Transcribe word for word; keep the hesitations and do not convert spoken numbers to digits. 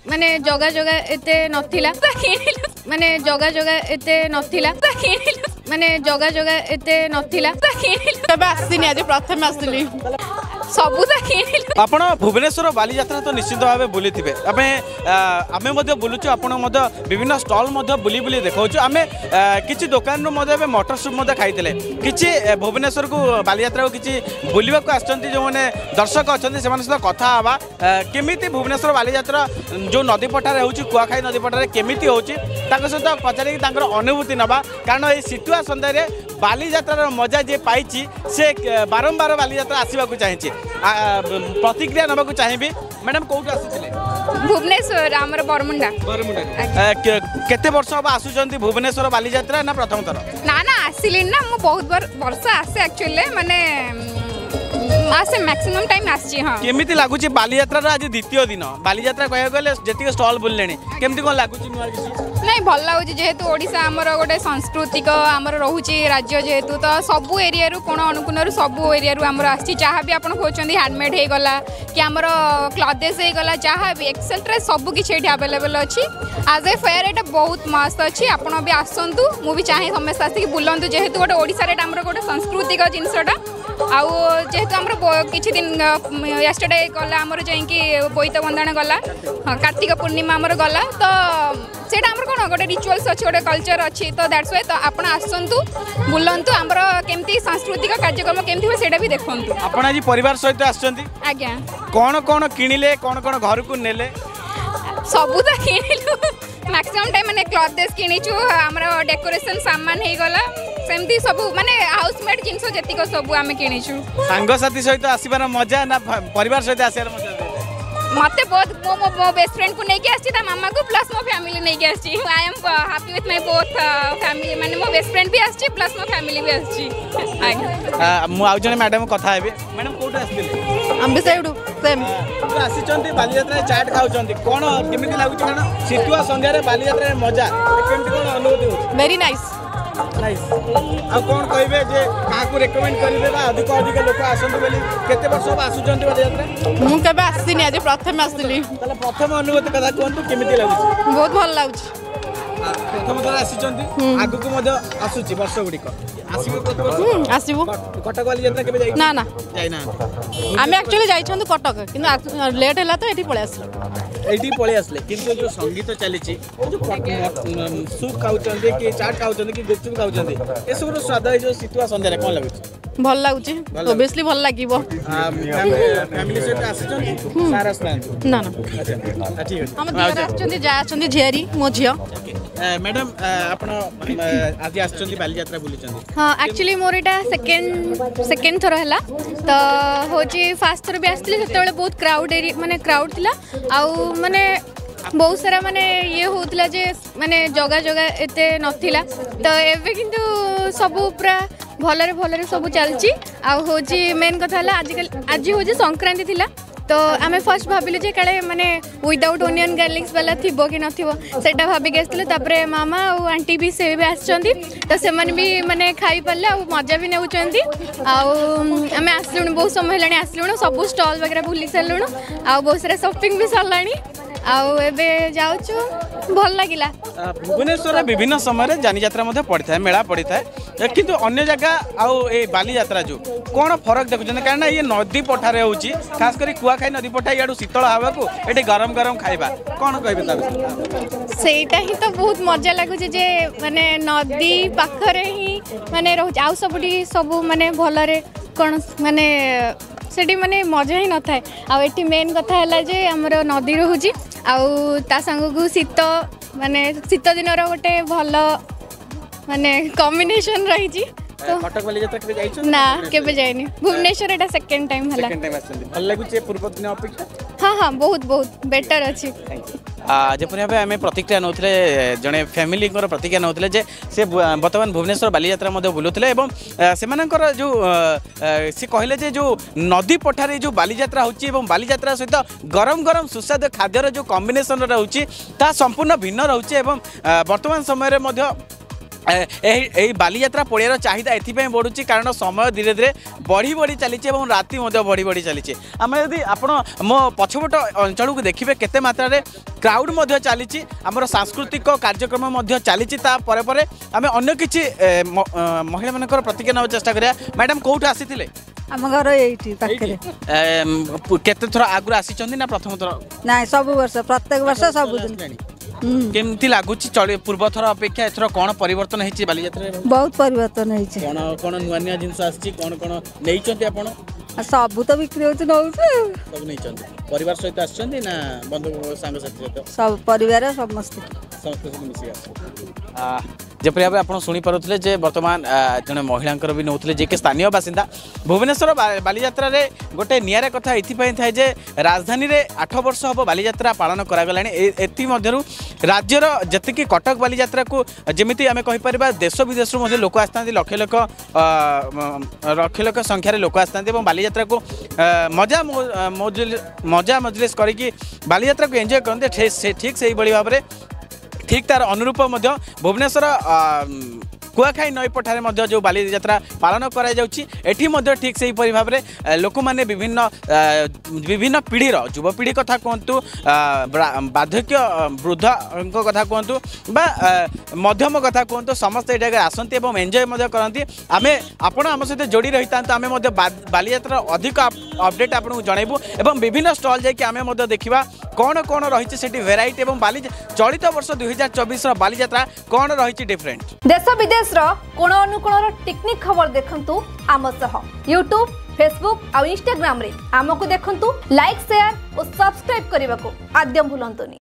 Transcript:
माने जगह जगह एते नथिला माने जगह जगह एते नथिला माने जगह जगह एते नथिला तबे आसीनी आज प्रथम आसली सबू आपण भुवनेश्वर बाली यात्रा तो निश्चित भाव बुली थे आमे आमे मध्य बुलुचु आपण मध्य विभिन्न स्टॉल मध्य बुली बुली देखाऊँ आमे किछि दुकान मध्य मटर सूप मध्य खाइले किछि भुवनेश्वर को बाली यात्रा को किछि बुलवा को आछंती जो माने दर्शक अछंती से माने कथा हवा केमिति भुवनेश्वर बाली यात्रा जो नदी पठारे होउछि कुआखाई नदी पठारे केमिति होउछि ताको सहित पचारि तांकर अनुभूति नबा कारण ए सितुआ संदर्भे बाली यात्रा मजा जे पाइछि से बारंबार बाली यात्रा आसीबा को चाहिछि प्रतिक्रिया नबा को चाहिबी मैडम कोउट आसीथिले भुवनेश्वर हमर बरमुंडा बरमुंडा केते वर्ष अब आसुचंती भुवनेश्वर बाली यात्रा ना प्रथम थर ना ना आसिली ना मु बहुत बार वर्ष आसे एक्चुअली माने आसे मैक्सिमम टाइम आसी हां केमिति लागुची बाली यात्रा रा आज द्वितीय दिन बाली यात्रा कहया गले जेति स्टॉल बुललेनी केमिति कोन लागुची नुवा किसी नहीं भल लगुच जेहेतु ओडिशा आमर गोटे सांस्कृतिक आमर रोचे राज्य जेहेतु तो सबू एरिया कोण अनुकूल सबू एरिया आमर आसी जहाँ भी आप खोजते हैंडमेड हो गला कि आमर क्लथेस हो गला जहाँ भी एक्सेट्रा सब किसी अवेलेबल अच्छी आज ए फेयर यहाँ बहुत मस्त अच्छी आपड़ भी आसतु मुझे चाहे समस्त आसिक बुलतु जेहेतु गोटे ओडिशा रे आमर गोटे सांस्कृतिक जिनसटा आउ जेहेतु आमर किछि दिन यस्टरडे गला आमर जाइंकी बोईत बंदाण गला कार्तिक पूर्णिमा आमर गला तो सेटा आमर कोन गोटे रिचुअल्स अच्छी गोटे कल्चर अच्छी तो दैट्स व्हाई तो आपण आसंतु बुलंतु आमर केमती सांस्कृतिक कार्यक्रम केमती हो सेटा भी देखंतु आपण आज परिवार सहित आछंती आज्ञा कोन कोन किनिले कोन कोन घर को नेले सबु तो किनिलु मैक्सिमम टाइम माने क्लथेस किनिचु हमर डेकोरेशन सामान हे गला सेमती सब माने हाउसमेड जिंस जतिक सब आमे किनिचु संग साथी सहित आसीबार मजा ना परिवार सहित आसीबार मजा मते बहुत मो मो, मो बेस्ट फ्रेंड को नेकी आछि ता मामा को प्लस मो फैमिली नेकी आछि I am happy with my both family माने मो बेस्ट फ्रेंड भी आछि प्लस मो फैमिली भी आछि मु आउ जने मैडम कथा हेबे मैडम कोठ आस्थिले हम भी साइडू सेम आसी चंती बाली यात्रा चाट खाउ चंती कोन केमिति लागु छ ना सितुआ संध्या रे बाली यात्रा रे मजा केमिति कोन अनुभूति हो वेरी नाइस नाइस आ कोन कहबे जे काकू रेकमेंड करिवे बा अधिक अधिक लोक आसंतु बेली केते वर्ष अब आसु चंती बाली यात्रा मु केबे आसीनी आज प्रथम आसली तले प्रथम अनुभूति कथा कोन केमिति लागु छ बहुत भल लागु छ प्रथम थर आसी चंती आगु को मध्य आसुची वर्ष गुडी को आसीबो प्रति वर्ष आसीबो कटक बाली यात्रा केबे जाई ना ना जाई ना आमे एक्चुअली जाई छंतु कटक किंतु लेट हैला तो एठी पळे आसलो एटी पळे आसले किंतु जो संगीत चलीची जो सूप खाउचंदे कि चाट खाउचंदे कि गुपचुप खाउचंदे ए सब स्वाद है जो सितुआ संध्या रे कोन लागुची भल लागुची ऑब्वियसली भल लागिबो फैमिली से आसीचंती सारा स्नान ना ना अच्छा ठीक है हम दियर आछंती जा आछंती झेरी मो झियो मैडम आपण आज आछंती बाली यात्रा बुली चंदी हां एक्चुअली मोर एटा सेकंड सेकंड थरो हला तो होची फास्ट थरो भी आस्थिले सेतेबेले बहुत क्राउड एरिया माने क्राउड थिला आउ माने बहुत सारा माने ये होतला जे माने जगह जगह एते नथिला तो एबे किंतु सब पूरा भलरे भलरे सब चलची आ होची मेन कथा हला आजकल आज होची संक्रांति थिला तो आमे फर्स्ट भाबिले जे काले माने विदाउट ओनियन गार्लिक्स वाला थिबो कि नथिबो सेटा भाबी गेसले तापरे मामा और आंटी भी से भी आछंती तो से मन भी माने खाई पल्ले आ मजा भी नेउचंती आ आमे आसलुण बहुत समय हेलाणी आसलुण सब स्टॉल वगैरह बुली सलुण आ बहुत सारा शॉपिंग भी सरलाणी आउ एबे जाउछु भल लागिला भुवनेश्वर विभिन्न समय जानी यात्रा मध्य पड़ी था मेला पड़ी था किंतु अन्य जगह आउ ए बाली यात्रा जो कौन फरक देखुं कारण ये नदी पठारे होची खास करी कुआखाई नदी पठा याडू शीतल हवा को एटे गरम गरम खाइबा कौन कहबे ता सेटा ही तो बहुत मजा लागु जे माने नदी पाखरे ही माने रहू आउ सबडी सब माने भलरे कोन माने सेठी माने मजा ही न थाए आ एठी मेन कथा हला जे हमर नदी रहूची आउ ता संग को शीत माने शीत दिन रो गोटे भल माने कॉम्बिनेशन रही छी तो कटक वाली यात्रा केबे जाइछो ना केबे जाइनी भुवनेश्वर एटा सेकंड टाइम हला सेकंड टाइम आछन भल लागु छे पूर्व दिन अपेक्षा हां हां बहुत बहुत बेटर अछि जेपरि भाव आम प्रतिक्रिया नौले जड़े फैमिली प्रतिक्रिया नौले जे से बर्तमान भुवनेश्वर बाली यात्रा बुलूले से जो सी कहले जे जो नदी पठारे जो बाली यात्रा होची एवं बाली यात्रा सहित गरम गरम सुस्वादु खाद्यर जो कॉम्बिनेशन रोचे ता संपूर्ण भिन्न रोचे एवं वर्तमान समय यही बालीयात्रा पड़ियार चाहिदा एथि बढ़ुची कारण समय धीरे धीरे बढ़ी बढ़ी चली राति बढ़ी बढ़ी चली आम यदि आप मो पछपट अंचल को देखिए केते मात्रा रे क्राउड चली आमर सांस्कृतिक कार्यक्रम चली आम अन्य किसी महिला मान प्रतिक्रिया ना चेष्टा करिया मैडम कौट आसी आम घर ये केते थर आगुरी आसी ना प्रथम थर ना सब वर्ष प्रत्येक वर्ष सब दिन केमती लगुच पूर्व थर अपेक्षा एथर कौन परिवर्तन होती बालीयात्रा बहुत परिवर्तन होती कौन कौन नुआ नुआ जिनस आसी कौन कौन नहीं आपण सब तो बिक्री होती नौ सब नहीं परिवार सहित आछन ना बंधु सांग साथी सहित सब परिवार समस्त समस्त मिसी आ जपरि भाव आप शुणी पारे जे बर्तमान जड़े महिला भी नौते जे कि स्थानीय बासिंदा भुवनेश्वर बालीयात्रा रे गोटे नियारा कथा ये थाए जे राजधानी रे आठ वर्ष हम बालीयात्रा पालन करागला एमध्यु राज्यर जी कटक बालीयात्रा को जमी आम कहीपर देश विदेश लोक आसता लक्ष लक्ष लक्ष लक्ष संख्यार लोक आसता बालीयात्रा को मजा मजा मजलिस करके बालीयात्रा को एंजॉय करते ठीक से भाव में ठीक तार अनुरूप भुवनेश्वर कुआखाई नई पठारे जो बालीयात्रा पालन करा ठीक से भाव में लोक मैंने विभिन्न विभिन्न पीढ़ीर युवपीढ़ी कथा कहतु बार्धक्य वृद्ध कथा कहतु मध्यम कथा कहतु समस्त ये आसती और एंजॉय करती आम आपण आम सहित जोड़ी रही था आम बालीयात्रा अधिक अपडेट आपको जनइबू और विभिन्न स्टल जामें देखा कौन कौन रही से भेराइटी और बाली चलित वर्ष दुई हजार चौबीस बालीयात्रा कौन रही डिफरेंट देश विदेश कोण अनुकोण टेक्निक खबर देखंतु आम सह यूट्यूब फेसबुक और इंस्टाग्राम रे आमको देखंतु लाइक शेयर और सब्सक्राइब करने को आद्यम भूलंतुनी।